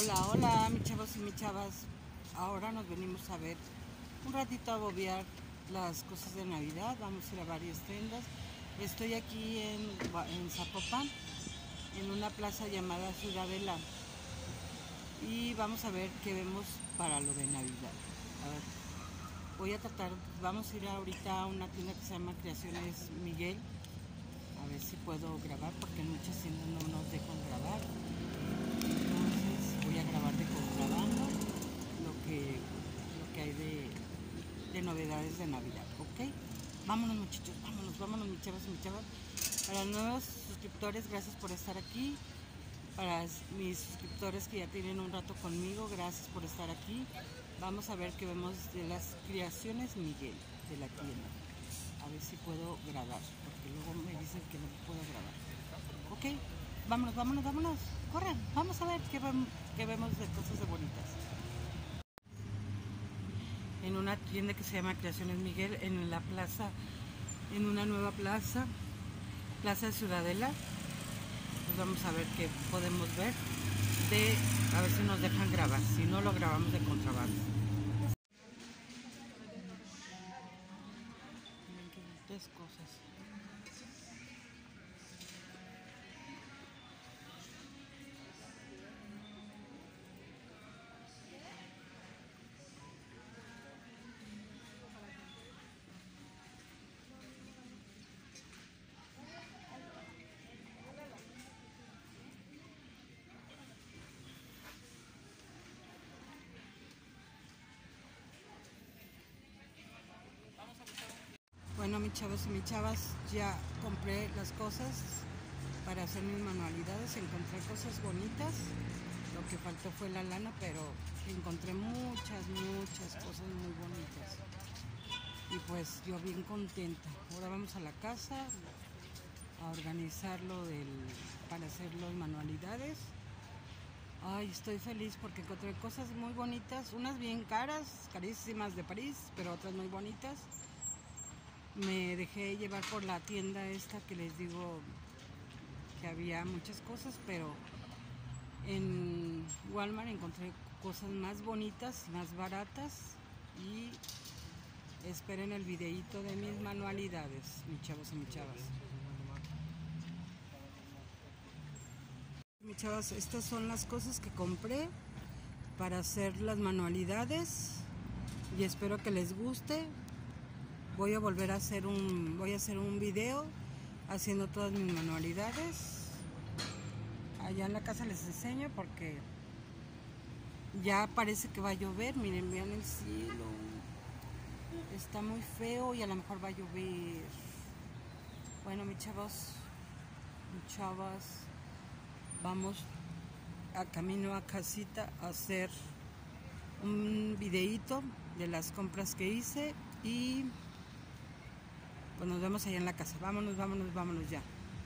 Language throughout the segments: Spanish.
Hola, hola, mis chavos y mis chavas. Ahora nos venimos a ver un ratito a bobear las cosas de Navidad. Vamos a ir a varias tiendas. Estoy aquí en Zapopan, en una plaza llamada Ciudadela. Y vamos a ver qué vemos para lo de Navidad. A ver, voy a tratar, vamos a ir ahorita a una tienda que se llama Creaciones Miguel. A ver si puedo grabar, porque en muchas tiendas no nos dejan grabar. Entonces voy a grabar de contrabando lo que hay de novedades de Navidad, ¿ok? Vámonos, muchachos, vámonos, mis chavas y mis chavas. Para los nuevos suscriptores, gracias por estar aquí. Para mis suscriptores que ya tienen un rato conmigo, gracias por estar aquí. Vamos a ver qué vemos de las Creaciones Miguel, de la tienda. A ver si puedo grabar, porque luego me dicen que no puedo grabar. ¿Ok? Vámonos. Corran, vamos a ver qué vemos de cosas de bonitas. En una tienda que se llama Creaciones Miguel, en la plaza, en una nueva plaza, Plaza de Ciudadela. Pues vamos a ver qué podemos ver, a ver si nos dejan grabar, si no lo grabamos de contrabando. Miren qué bonitas cosas. Bueno, mis chavos y mis chavas, ya compré las cosas para hacer mis manualidades. Encontré cosas bonitas. Lo que faltó fue la lana, pero encontré muchas cosas muy bonitas. Y pues yo bien contenta. Ahora vamos a la casa a organizarlo para hacer las manualidades. Ay, estoy feliz porque encontré cosas muy bonitas, unas bien caras, carísimas de París, pero otras muy bonitas. Me dejé llevar por la tienda esta que les digo que había muchas cosas, pero en Walmart encontré cosas más bonitas, más baratas. Y esperen el videíto de mis manualidades, mis chavos y mis chavas. Mis chavas, estas son las cosas que compré para hacer las manualidades y espero que les guste. Voy a volver a hacer un video haciendo todas mis manualidades. Allá en la casa les enseño porque ya parece que va a llover. Miren, vean el cielo. Está muy feo y a lo mejor va a llover. Bueno, mis chavos, mis chavas, vamos a camino a casita a hacer un videíto de las compras que hice y pues nos vemos allá en la casa. Vámonos ya.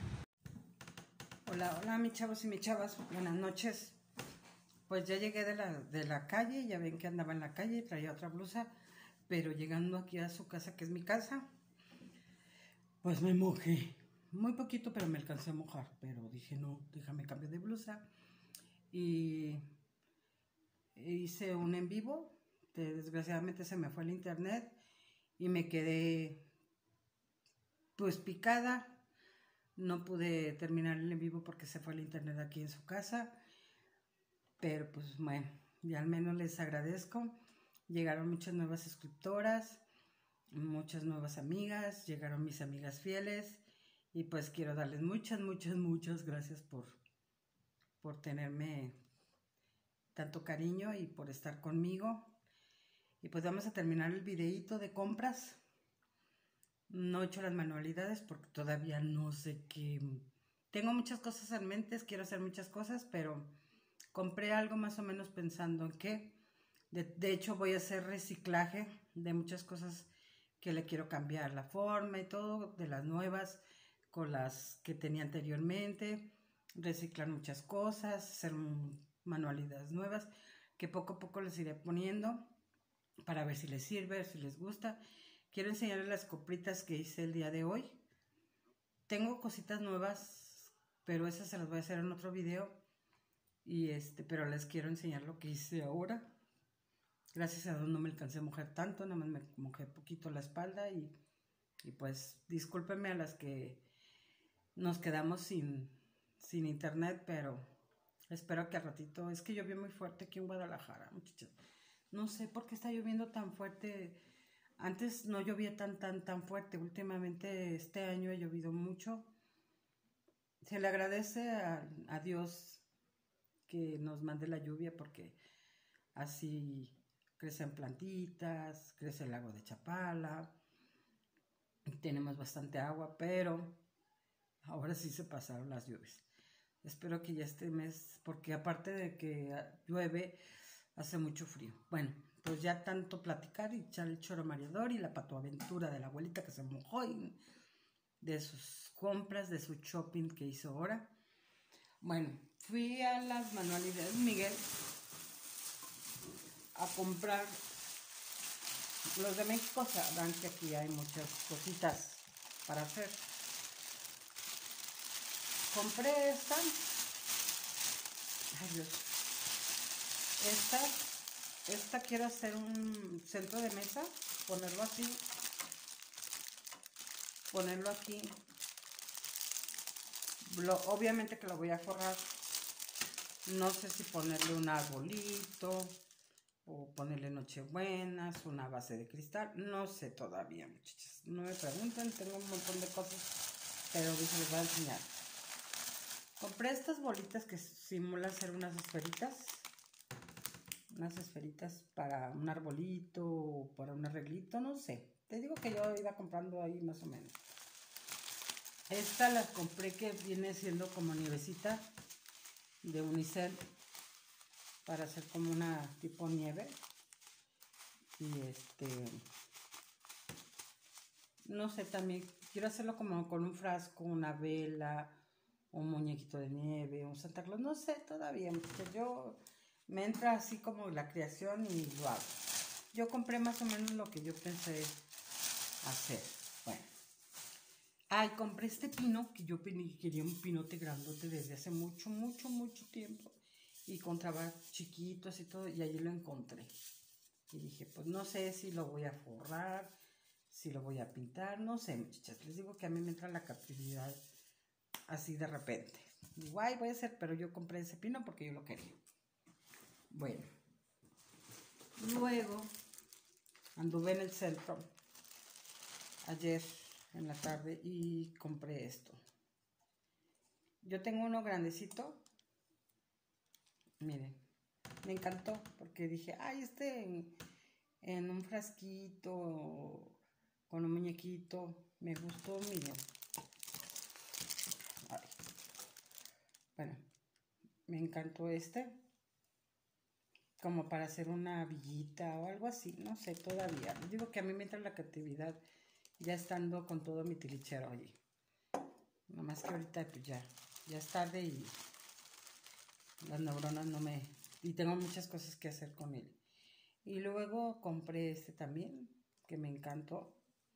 Hola, mis chavos y mis chavas, buenas noches. Pues ya llegué de la calle, ya ven que andaba en la calle, traía otra blusa, pero llegando aquí a su casa, que es mi casa, pues me mojé. Muy poquito, pero me alcancé a mojar, pero dije no, déjame cambiar de blusa. Y hice un en vivo, desgraciadamente se me fue el internet y me quedé pues picada. No pude terminar el en vivo porque se fue el internet aquí en su casa, pero pues bueno, ya al menos les agradezco. Llegaron muchas nuevas suscriptoras, muchas nuevas amigas, llegaron mis amigas fieles y pues quiero darles muchas gracias por tenerme tanto cariño y por estar conmigo. Y pues vamos a terminar el videito de compras. No he hecho las manualidades porque todavía no sé qué. Tengo muchas cosas en mente, quiero hacer muchas cosas, pero compré algo más o menos pensando en que, de hecho voy a hacer reciclaje de muchas cosas que le quiero cambiar la forma y todo, de las nuevas con las que tenía anteriormente, reciclar muchas cosas, hacer manualidades nuevas, que poco a poco les iré poniendo para ver si les sirve, si les gusta. Quiero enseñarles las copritas que hice el día de hoy. Tengo cositas nuevas, pero esas se las voy a hacer en otro video. Y pero les quiero enseñar lo que hice ahora. Gracias a Dios no me alcancé a mojar tanto, nada más me mojé poquito la espalda y pues discúlpenme a las que nos quedamos sin internet, pero espero que al ratito, es que llovió muy fuerte aquí en Guadalajara, muchachos. No sé por qué está lloviendo tan fuerte. Antes no llovía tan fuerte. Últimamente este año ha llovido mucho. Se le agradece a Dios que nos mande la lluvia porque así crecen plantitas, crece el lago de Chapala, tenemos bastante agua, pero ahora sí se pasaron las lluvias. Espero que ya este mes, porque aparte de que llueve, hace mucho frío. Bueno, pues ya tanto platicar y echar el choro mareador y la patoaventura de la abuelita que se mojó y de sus compras, de su shopping que hizo ahora. Bueno, fui a las manualidades Miguel a comprar. Los de México sabrán que aquí hay muchas cositas para hacer. Compré esta. Ay Dios. Esta quiero hacer un centro de mesa, ponerlo así, ponerlo aquí. Obviamente que lo voy a forrar. No sé si ponerle un arbolito o ponerle nochebuenas, una base de cristal. No sé todavía, muchachas. No me pregunten, tengo un montón de cosas, pero dije les voy a enseñar. Compré estas bolitas que simulan ser unas esferitas para un arbolito o para un arreglito, no sé. Te digo que yo iba comprando ahí más o menos. Esta la compré que viene siendo como nievecita de unicel para hacer como una tipo nieve. Y no sé, también quiero hacerlo como con un frasco, una vela, un muñequito de nieve, un Santa Claus, no sé todavía, porque yo me entra así como la creación y lo hago. Yo compré más o menos lo que yo pensé hacer. Bueno. Ay, compré este pino que yo quería un pinote grandote desde hace mucho tiempo. Y encontraba chiquitos y todo, y allí lo encontré. Y dije, pues no sé si lo voy a forrar, si lo voy a pintar, no sé, muchachas. Les digo que a mí me entra la creatividad así de repente. Digo, ay, voy a hacer, pero yo compré ese pino porque yo lo quería. Bueno, luego anduve en el centro ayer en la tarde y compré esto. Yo tengo uno grandecito. Miren, me encantó porque dije, ay, en un frasquito con un muñequito, me gustó, miren. Ay. Bueno, me encantó como para hacer una villita o algo así, no sé, todavía. Les digo que a mí me entra la creatividad ya estando con todo mi tilichero allí. Nomás que ahorita pues ya es tarde y las neuronas no me... Y tengo muchas cosas que hacer con él. Y luego compré también, que me encantó.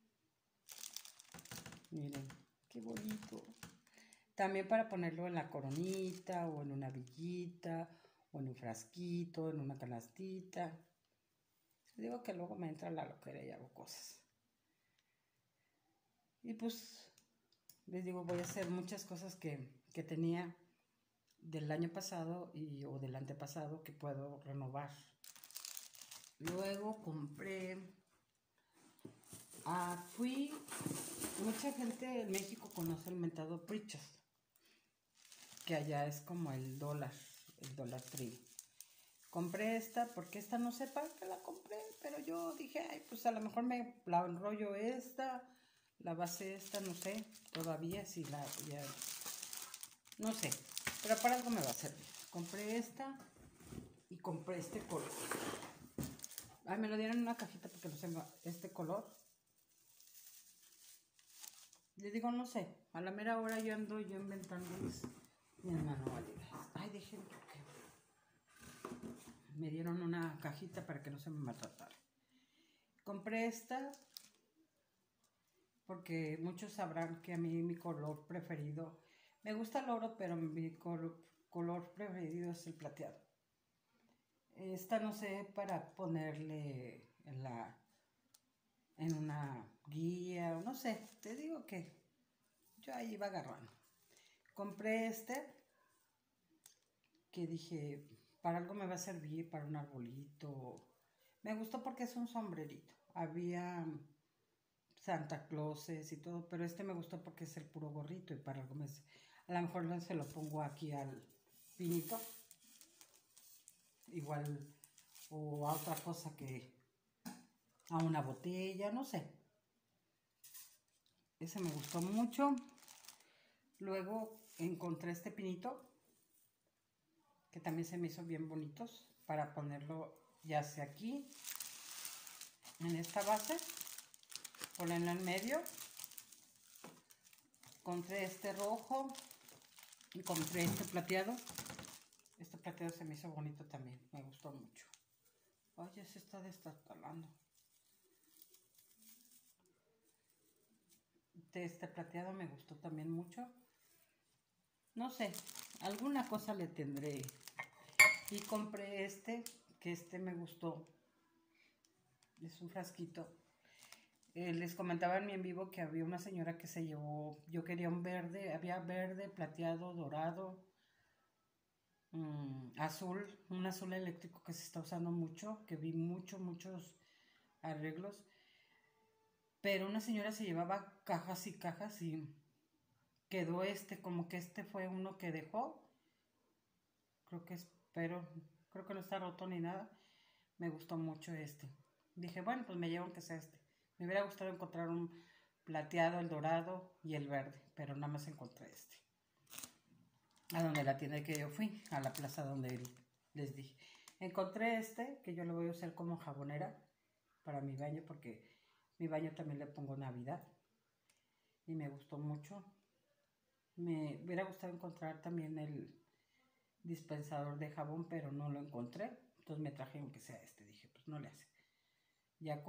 Miren, qué bonito. También para ponerlo en la coronita, o en una villita, o en un frasquito, en una canastita. Digo que luego me entra la loquera y hago cosas. Y pues, les digo, voy a hacer muchas cosas que tenía del año pasado o del antepasado que puedo renovar. Luego compré, mucha gente en México conoce el mentado Prichos, que allá es como el dólar tree. Compré esta porque esta no sé para qué la compré, pero yo dije, ay, pues a lo mejor me la enrollo la base no sé, todavía si no sé, pero para algo me va a servir. Compré esta y compré este color. Ay, me lo dieron en una cajita porque no sé, este color. Les digo, no sé, a la mera hora yo ando inventándoles. Mi hermano va a llegar. Ay, déjenme que me dieron una cajita para que no se me maltratara. Compré esta porque muchos sabrán que a mí mi color preferido, me gusta el oro, pero mi color color preferido es el plateado. Esta no sé para ponerle en una guía, o no sé, te digo que yo ahí iba agarrando. Compré este, que dije, para algo me va a servir, para un arbolito. Me gustó porque es un sombrerito. Había Santa Clauses y todo, pero este me gustó porque es el puro gorrito y para algo a lo mejor se lo pongo aquí al pinito. Igual, o a otra cosa a una botella, no sé. Ese me gustó mucho. Luego encontré este pinito, que también se me hizo bien bonitos, para ponerlo ya sea aquí, en esta base, ponerlo en medio. Encontré este rojo, encontré este plateado. Este plateado se me hizo bonito también, me gustó mucho. Oye, se está destartalando. Este plateado me gustó también mucho. No sé, alguna cosa le tendré. Y compré este, que este me gustó. Es un frasquito. Les comentaba en mi en vivo que había una señora que se llevó, yo quería un verde, había verde, plateado, dorado, azul, un azul eléctrico que se está usando mucho, que vi muchos arreglos. Pero una señora se llevaba cajas y cajas y quedó como que este fue uno que dejó. Creo que no está roto ni nada. Me gustó mucho este. Dije, bueno, pues me llevo aunque sea este. Me hubiera gustado encontrar un plateado, el dorado y el verde, pero nada más encontré este. A donde la tienda que yo fui, a la plaza donde les dije. Encontré este, que yo lo voy a usar como jabonera para mi baño, porque mi baño también le pongo Navidad. Y me gustó mucho. Me hubiera gustado encontrar también el dispensador de jabón, pero no lo encontré. Entonces me traje aunque sea este. Dije, pues no le hace. Ya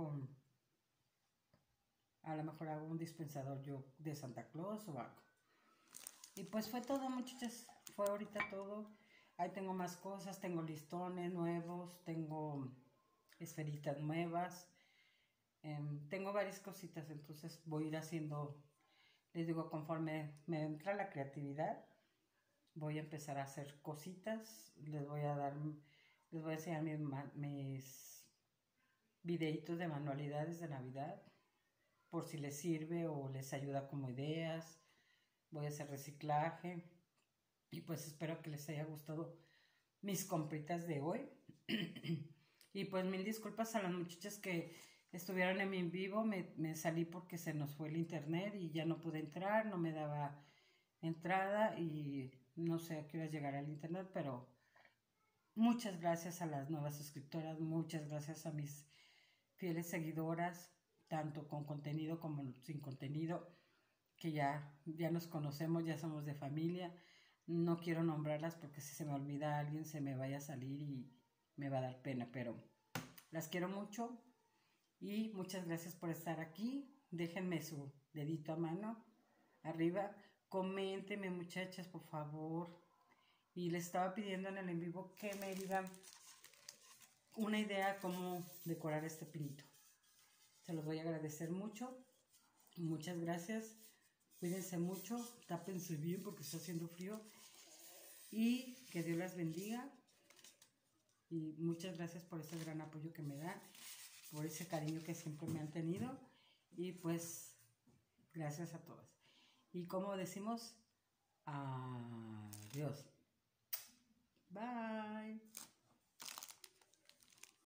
a lo mejor hago un dispensador yo de Santa Claus o algo. Y pues fue todo, muchachas. Fue ahorita todo. Ahí tengo más cosas. Tengo listones nuevos. Tengo esferitas nuevas. Tengo varias cositas. Entonces voy a ir haciendo. Les digo, conforme me entra la creatividad, voy a empezar a hacer cositas. Les voy a enseñar mis videitos de manualidades de Navidad, por si les sirve o les ayuda como ideas. Voy a hacer reciclaje y pues espero que les haya gustado mis compritas de hoy. Y pues mil disculpas a las muchachas que estuvieron en mi en vivo. Me salí porque se nos fue el internet y ya no pude entrar, no me daba entrada y no sé a qué hora llegará el internet, pero muchas gracias a las nuevas suscriptoras, muchas gracias a mis fieles seguidoras, tanto con contenido como sin contenido, que ya nos conocemos, ya somos de familia. No quiero nombrarlas porque si se me olvida alguien se me vaya a salir y me va a dar pena, pero las quiero mucho y muchas gracias por estar aquí. Déjenme su dedito a mano arriba, coméntenme, muchachas, por favor. Y les estaba pidiendo en el en vivo que me digan una idea cómo decorar este pinito. Se los voy a agradecer mucho. Muchas gracias. Cuídense mucho. Tápense bien porque está haciendo frío. Y que Dios las bendiga. Y muchas gracias por ese gran apoyo que me dan. Por ese cariño que siempre me han tenido. Y pues, gracias a todas. Y como decimos, adiós. Bye.